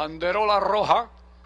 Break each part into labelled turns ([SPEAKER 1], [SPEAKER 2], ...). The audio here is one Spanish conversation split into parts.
[SPEAKER 1] banderola roja.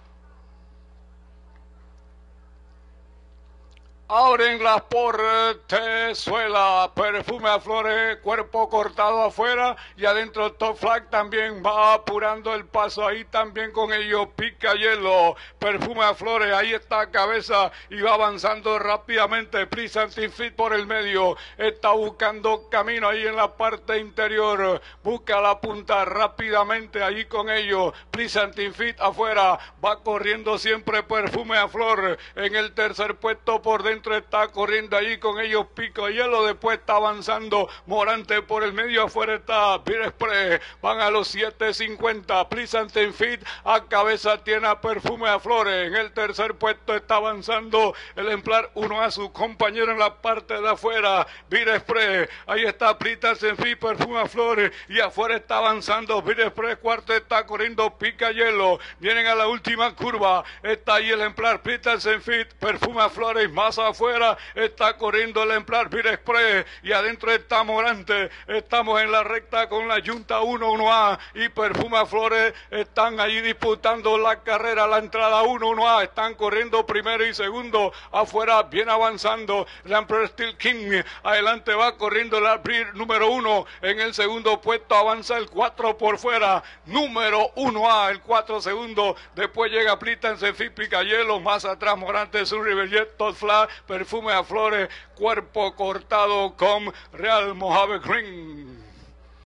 [SPEAKER 1] Abren las portezuelas, perfume a flores, cuerpo cortado afuera y adentro Top Flag también va apurando el paso, ahí también con ellos Pica Hielo, perfume a flores, ahí está cabeza y va avanzando rápidamente, Please Anti Fit por el medio, está buscando camino ahí en la parte interior, busca la punta rápidamente ahí con ellos, Please Anti Fit afuera, va corriendo siempre perfume a flor, en el tercer puesto por dentro está corriendo ahí con ellos Pico Hielo, después está avanzando Morante por el medio, afuera está Beer Express, van a los 7.50, Pleasant Fit a cabeza tiene a perfume a flores, en el tercer puesto está avanzando el ejemplar 1 a su compañero en la parte de afuera, Beer Express, ahí está Pleasant Fit, perfume a flores y afuera está avanzando Beer Express, cuarto está corriendo Pica Hielo, vienen a la última curva, está ahí el ejemplar Pleasant Fit, perfume a flores, más afuera está corriendo el ejemplar Beer Express y adentro está Morante, estamos en la recta con la Junta 1-1A y Perfume a Flores, están allí disputando la carrera, la entrada 1-1A, están corriendo primero y segundo, afuera viene avanzando la Emperor Steel King, adelante va corriendo el Beer número 1, en el segundo puesto avanza el 4 por fuera, número 1A, el 4 segundo, después llega Plítanse Pica Hielo, más atrás Morante, Sun River Jet, Todd Flag, perfume a flores, cuerpo cortado con Real Mojave Green.